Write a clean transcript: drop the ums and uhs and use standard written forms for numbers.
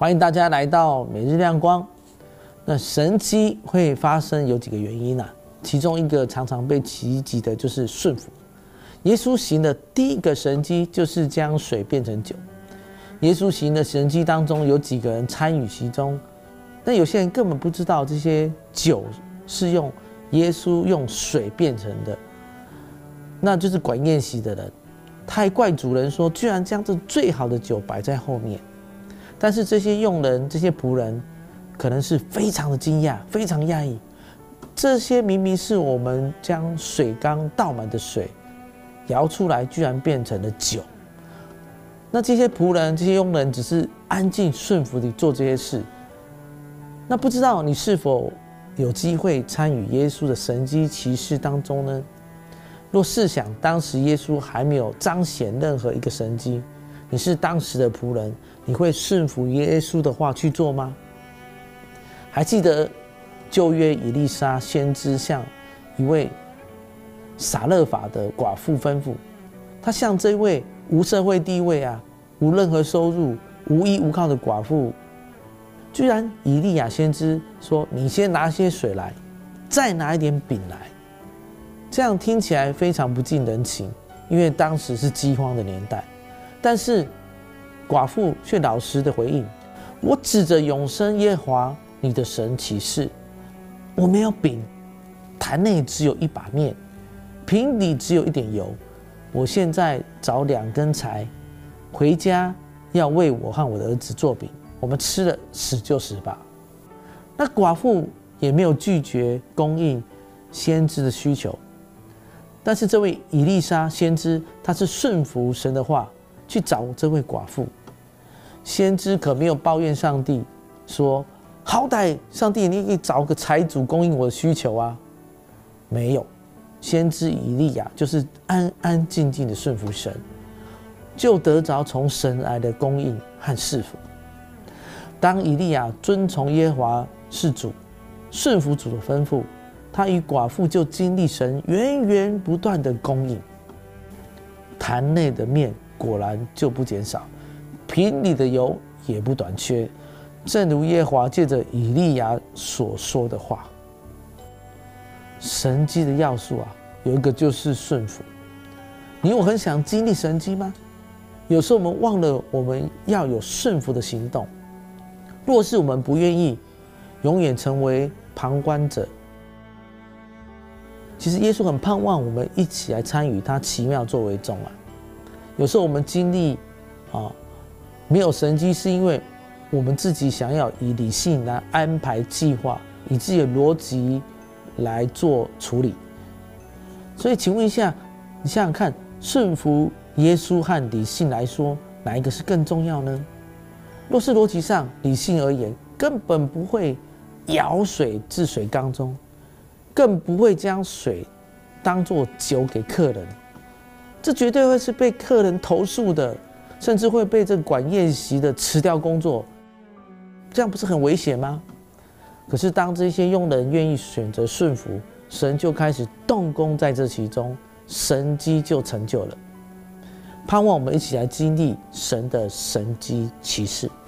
欢迎大家来到每日亮光。那神迹会发生有几个原因啊？其中一个常常被提及的就是顺服。耶稣行的第一个神迹就是将水变成酒。耶稣行的神迹当中有几个人参与其中，但有些人根本不知道这些酒是耶稣用水变成的，那就是管宴席的人。他还怪主人说，居然将这最好的酒摆在后面。但是这些佣人、这些仆人，可能是非常的惊讶，非常讶异。这些明明是我们将水缸倒满的水，摇出来，居然变成了酒。那这些仆人、这些佣人只是安静顺服地做这些事。那不知道你是否有机会参与耶稣的神迹奇事当中呢？若试想当时耶稣还没有彰显任何一个神迹，你是当时的仆人，你会顺服耶稣的话去做吗？还记得旧约以利沙先知向一位撒勒法的寡妇吩咐，他向这位无社会地位无任何收入、无依无靠的寡妇，居然以利亚先知说：“你先拿些水来，再拿一点饼来。”这样听起来非常不近人情，因为当时是饥荒的年代。但是寡妇却老实的回应：“我指着永生耶和华你的神起誓，我没有饼，坛内只有一把面，瓶里只有一点油。我现在找2根柴，回家要为我和我的儿子做饼，我们吃了死就死吧。”那寡妇也没有拒绝供应先知的需求，但是这位以利沙先知，他是顺服神的话去找这位寡妇。先知可没有抱怨上帝，说好歹上帝你可以找个财主供应我的需求啊。没有，先知以利亚就是安安静静的顺服神，就得着从神来的供应和赐福。当以利亚遵从耶和华是主，顺服主的吩咐，他与寡妇就经历神源源不断的供应，坛内的面果然就不减少，瓶里的油也不短缺，正如耶和华借着以利亚所说的话。神迹的要素有一个就是顺服。你我很想经历神迹吗？有时候我们忘了我们要有顺服的行动。若是我们不愿意永远成为旁观者，其实耶稣很盼望我们一起来参与他奇妙作为中。有时候我们经历没有神迹，是因为我们自己想要以理性来安排计划，以自己的逻辑来做处理。所以请问一下，你想想看，顺服耶稣和理性来说，哪一个是更重要呢？若是逻辑上理性而言，根本不会舀水至水缸中，更不会将水当作酒给客人，这绝对会是被客人投诉的，甚至会被这管宴席的辞掉工作，这样不是很危险吗？可是当这些佣人愿意选择顺服，神就开始动工在这其中，神迹就成就了。盼望我们一起来经历神的神迹奇事。